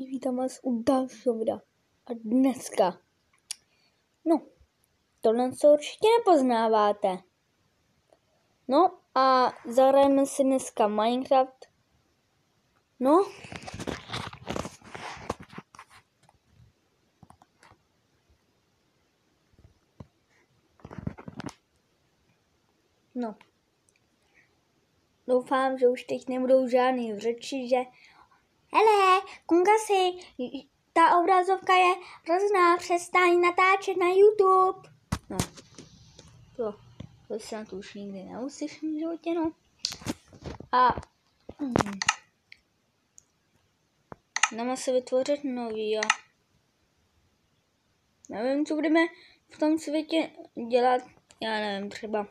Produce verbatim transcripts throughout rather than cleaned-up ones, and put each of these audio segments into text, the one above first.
vítám vás u dalšího videa. A dneska, no, tohle se určitě nepoznáváte. No a zahrajeme si dneska Minecraft. No. No. Doufám, že už teď nebudou žádný řeči, že hele, Kungasi, ta obrazovka je hrozná, přestaň natáčet na YouTube. No, to, to se na to už nikdy neuslyším v životě, no. A hmm, jdeme se vytvořit nový a nevím, co budeme v tom světě dělat, já nevím, třeba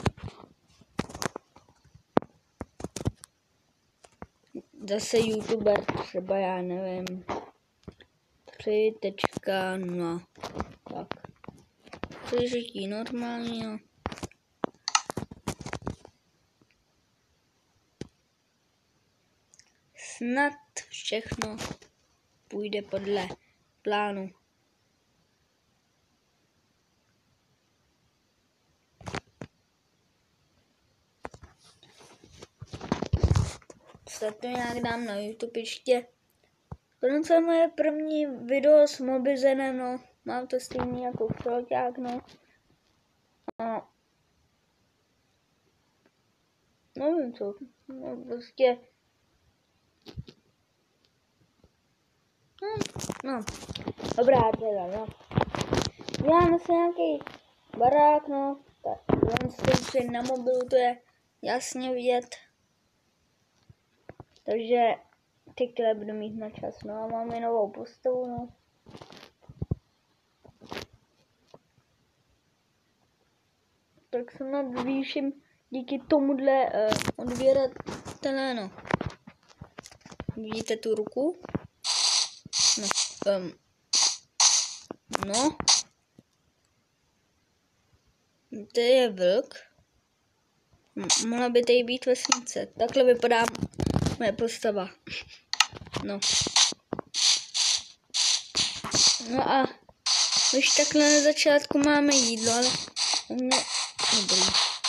zase YouTuber, třeba já nevím, tři tečka nula, tak, přežití normálně, no. Snad všechno půjde podle plánu. Se to nějak dám na YouTube ještě. Tohle je moje první video s Mobizenem, no. Mám to stejný jako Chroťák, no. A nevím co, no prostě. Hm, no, dobrá teda, no. Děláme si nějaký barák, no. Tak, on na mobilu, to je jasně vidět. Takže tyhle budu mít na čas, no a máme novou postavu, no. Tak se nadvýším díky tomuhle uh, odběratele, no. Vidíte tu ruku? No, um, no. To je vlk. Mohla by tady být vesnice. Takhle vypadá moje postava. No. No a už takhle na začátku máme jídlo, ale ne, dobrý.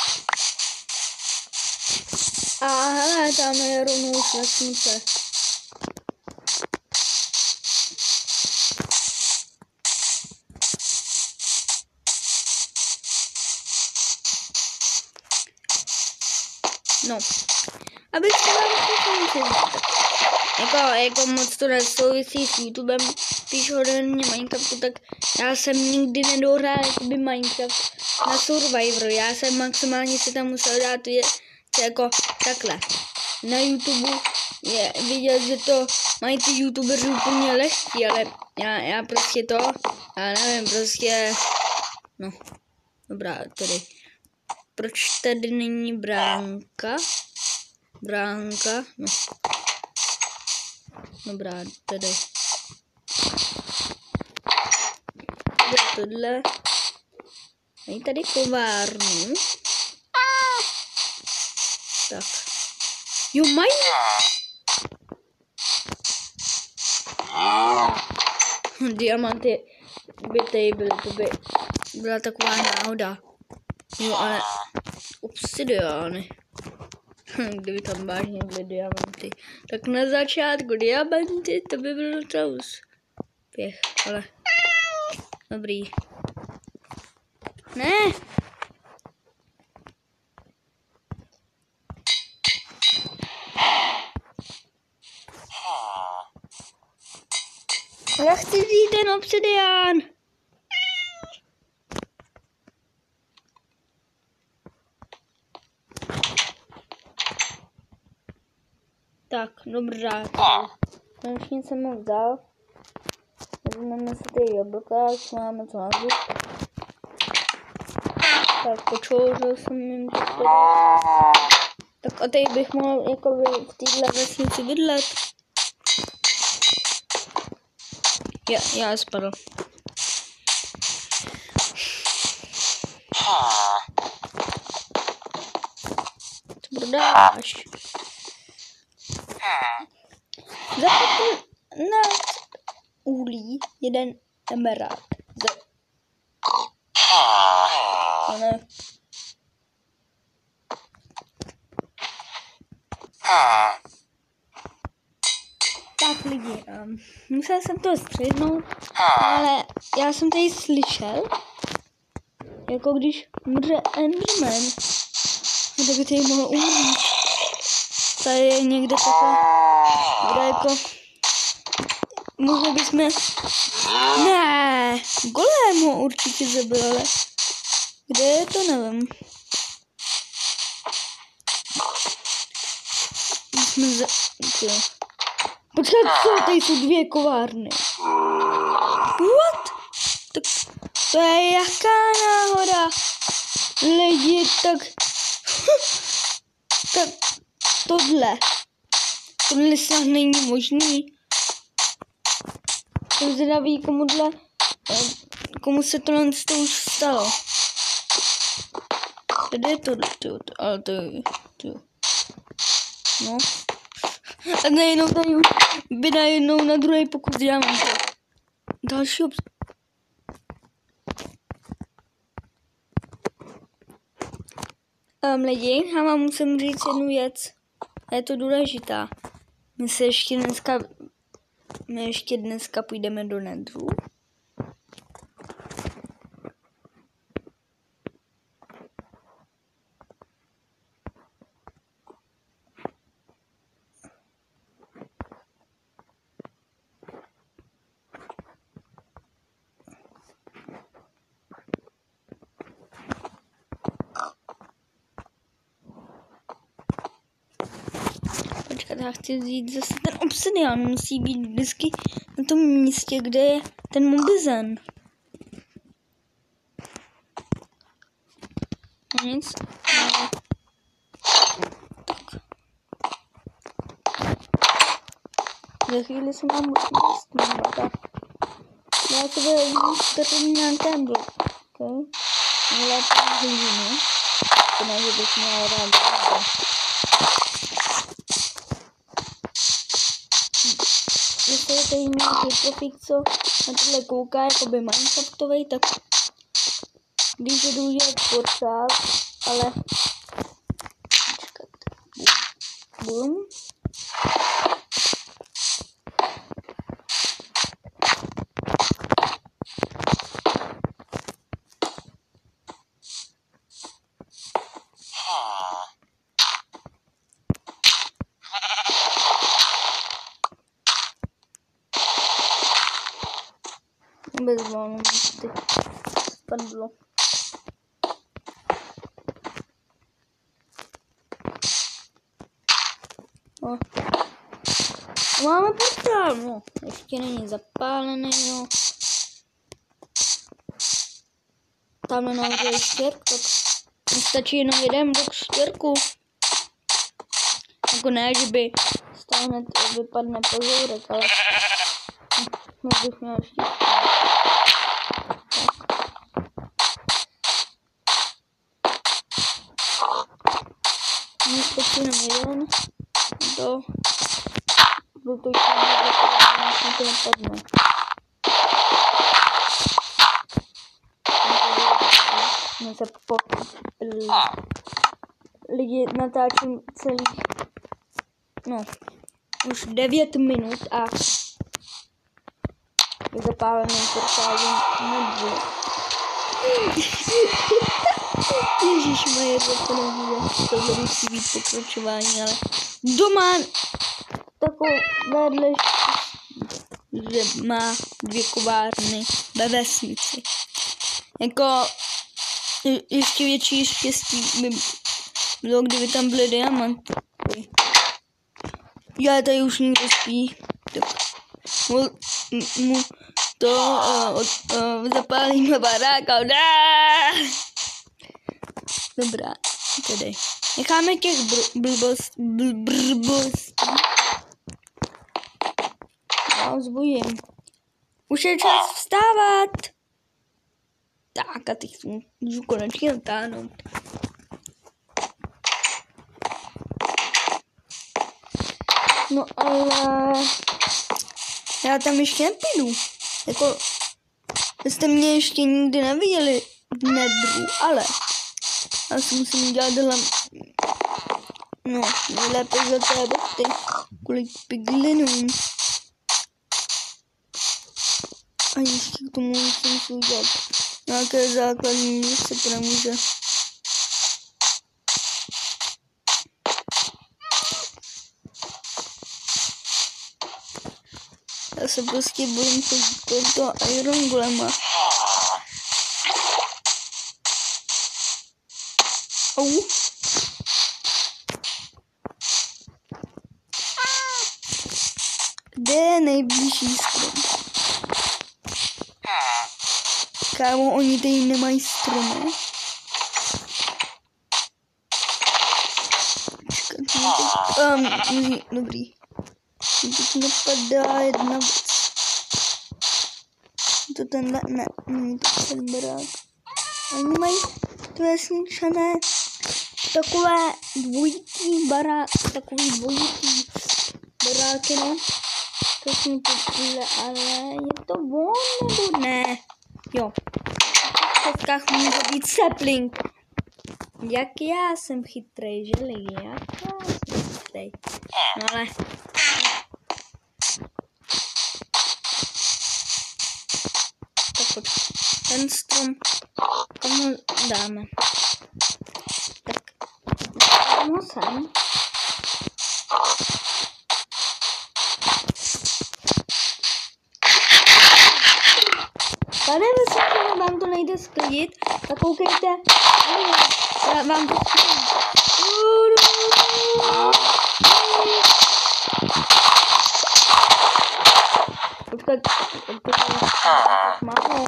A hele, tam je rovnou už vesnice. No. Abych se vám jako, jako moc to nesouvisí s YouTubem, když hodně Minecraftu, tak já jsem nikdy nedohrál jakoby Minecraft na Survivor. Já jsem maximálně si tam musel dát je, jako takhle. Na YouTube je vidět, že to mají ty YouTubeři úplně lehký, ale já, já prostě to, já nevím, prostě, no, dobrá, tedy. Proč tady není bránka? Bránka, no. Dobrá, tady. Tohle. Mají tady kovárnu. Tak. Jo, mají. Diamanty by tady byly, to by byla taková náhoda. Jo, ale obsidiány. Kdyby tam vážně byly diamanty. Tak na začátku diamanty, to by bylo docela úspěch, ale dobrý. Ne! Já chci vzít ten obsidián. Tak, dobrá. Konečně jsem ho vzal. Vezmeme si tady jablka, už máme co nazvat. Tak, počouřil jsem jim to tady. Tak a tady bych mohl jako v téhle vesnici bydlet. Já, já spadl. Co prodáváš? Zapomeň na uhlí, jeden emerald. Z... No ne. Tak lidi, um, musel jsem to střihnout, ale já jsem tady slyšel, jako když mře Enderman, tak by tady mohl umřít. Tady je někde takhle, kde jako, mohli bychom, ne, golem ho určitě zabil, ale kde je to, nevím. Jsme za... Počkat, co? Tady jsou dvě kovárny. What? Tak to je jaká náhoda? Lidi, tak... tak tohle. Tohle snad není možný. Jsem zvědavý, komuhle... komu se tohle z toho už stalo. Tady je tohle, ale to je... No. A najednou tady už by najednou na druhý pokus dělám to. Další obs... Um, lidi, já vám musím říct jednu věc. A je to důležitá. My se ještě dneska... My ještě dneska půjdeme do Netheru. Já chci vzít zase ten obsidian, musí být vždycky na tom místě, kde je ten mobizen. No nic. No. Tak. Za chvíli se mám musím tak. Já to bude vzít nějaké blok. Okay. Ale to je hlínu. To ne, že bych měla rád. Jestli je tady nějaký profík, co na tohle kouká, jakoby Minecraftovej, tak když je důležit potřáb, ale počkat, bum. Bez volnosti spadlo. O. Máme portál, no. Ještě není zapálený, no. Tamhle nahoře je štěrk, tak stačí jenom jeden blok štěrku. Jako ne, že by stále hned vypadne pozourek, ale no, bych měl štěrku. Mně stačí jenom jeden, to protože mě to nepadne. Mě se po... lidi natáčím celých, no, už devět minut a je zapálený portálem Netheru. Ježišmaje, to nebude, to musí být pokračování, ale doma takovou vedle, že má dvě kovárny ve vesnici. Jako je, ještě větší štěstí by bylo, kdyby tam byly diamanty. Já tady už někdo spí, tak mu, mu to uh, uh, zapálíme barák a dá! Dobrá, tedy. Necháme těch blbostí. Blbostí. Já ho zbudím. Už je čas vstávat. Tak a teď můžu konečně natáhnout. No ale... Já tam ještě nepůjdu. Jako, jste mě ještě nikdy neviděli v nedru, ale já si musím dělat hlavně, no, nejlépe za té boty, kvůli piglinům. A ještě k tomu musím si udělat nějaké základní věci, to nemůže. Já se prostě bojím toho Iron Golema. Au. Kde je nejbližší strom? Kámo, oni tady nemají stromy. Um, dobrý. Teď napadá jedna věc. To tenhle, ne, není to ten barák. Oni mají to vesničané takové dvojitý barák, takový dvojitý baráky, no. To jsme počuli, ale je to on nebo ne? Jo. V fotkách může být sapling. Jak já jsem chytrej, že lidi, jak já jsem chytrej. No ale... Tak pojď. Ten strom, kam ho dáme? Tak. Dám ho sem. Tady vysvětlím, vám to nejde sklidit, tak koukejte, já vám to sklidím. Počkat, počkat, málo.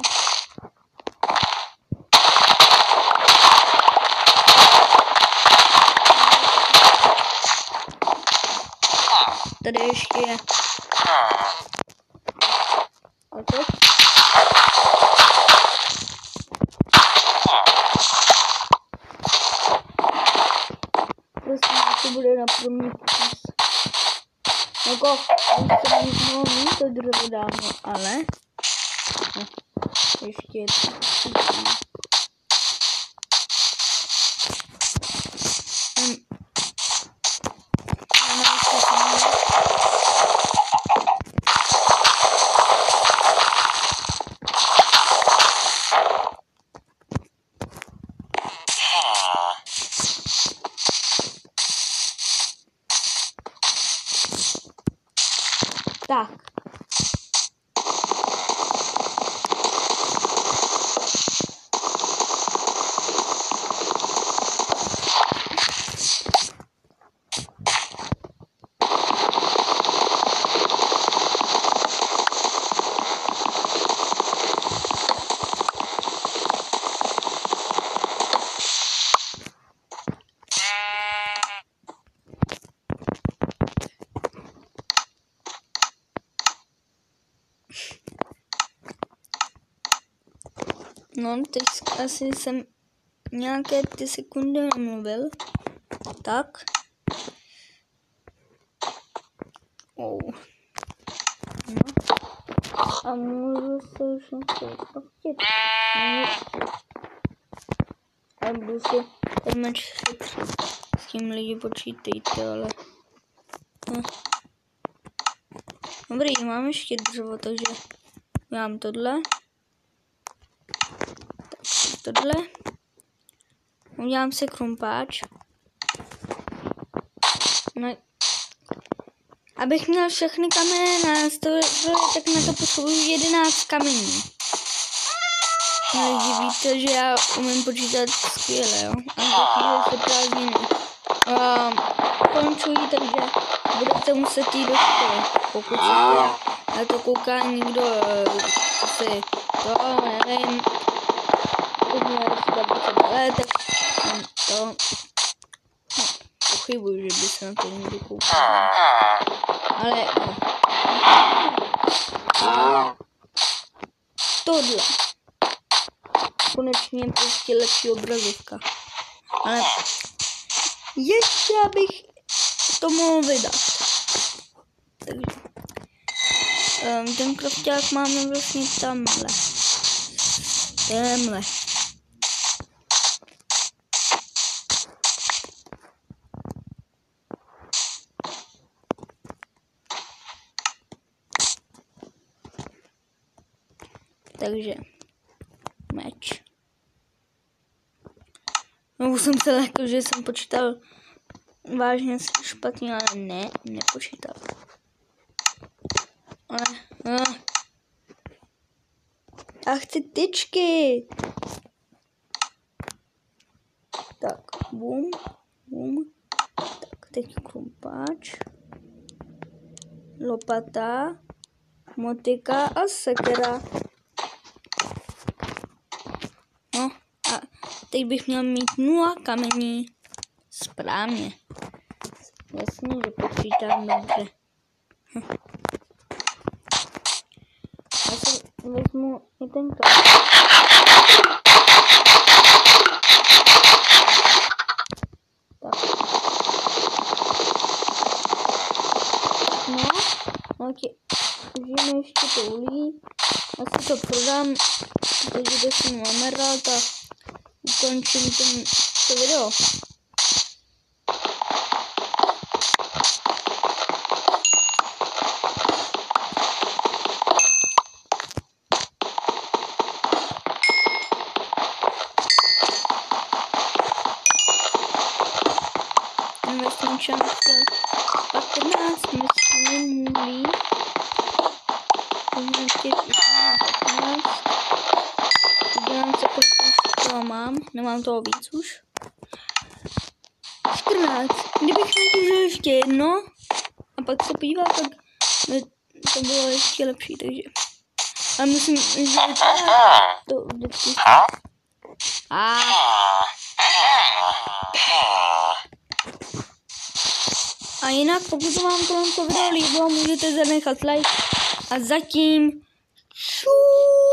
Tady ještě je. A teď? Prosím, to bude na první pokus. Jako, už jsem nic mohl mít, to dřevo dávno, ale... No, ještě je to. Um, Tak. No, teď asi jsem nějaké ty sekundy nemluvil. Tak. Oh. No. A můžu se už něco pustit. A budu si ten meč šetřit. S tím lidi počítejte, ale... No. Dobrý, mám ještě dřevo, takže mám tohle. Tohle. Udělám si krumpáč. No. Abych měl všechny kameny na stole, tak na to potřebuji jedenáct kamení. Lidi, víte, že já umím počítat skvěle, jo? A za chvíli se prázdniny. Um, končují, takže budete muset jít do školy, pokud se na to kouká někdo si to, nevím, ale tak to no, pochybuji, že by se na to někdo koukal. Ale no. Tohle. Konečně prostě lepší obrazovka. Ale ještě bych to mohl vydat. Takže Um, ten krafťák máme vlastně tamhle. Temhle. Takže meč. No, jsem se lekl, že jsem počítal vážně špatně, ale ne, nepočítal. Ale, no. A chci tyčky. Tak, bum, bum. Tak, teď krumpáč. Lopata. Motika a sekera. No a teď bych měl mít nula kamení. Správně. Jasně, že počítám dobře. Hm. Já si vezmu i ten kamení. Tak. No, no ti užijeme ještě to ulí. Asi to prodám, takže dostanu emerald a ukončím ten, to video. Investment chance patnáct, myslím, ulí. Dělám se, kolik už toho mám. Nemám toho víc už. čtrnáct. Kdybych neužil ještě jedno a pak se podíval, tak by to bylo ještě lepší, takže. A myslím, že to vždycky. A. A jinak, pokud vám tohle video líbilo, můžete zanechat like. A zatím čus.